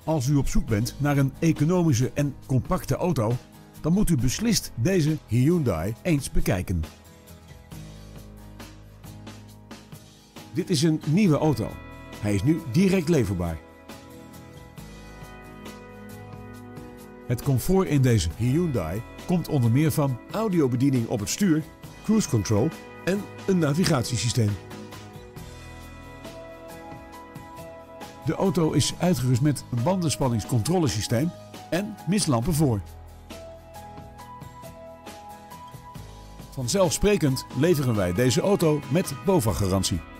Als u op zoek bent naar een economische en compacte auto, dan moet u beslist deze Hyundai eens bekijken. Dit is een nieuwe auto. Hij is nu direct leverbaar. Het comfort in deze Hyundai komt onder meer van audiobediening op het stuur, cruise control en een navigatiesysteem. De auto is uitgerust met een bandenspanningscontrolesysteem en mistlampen voor. Vanzelfsprekend leveren wij deze auto met BOVAG-garantie.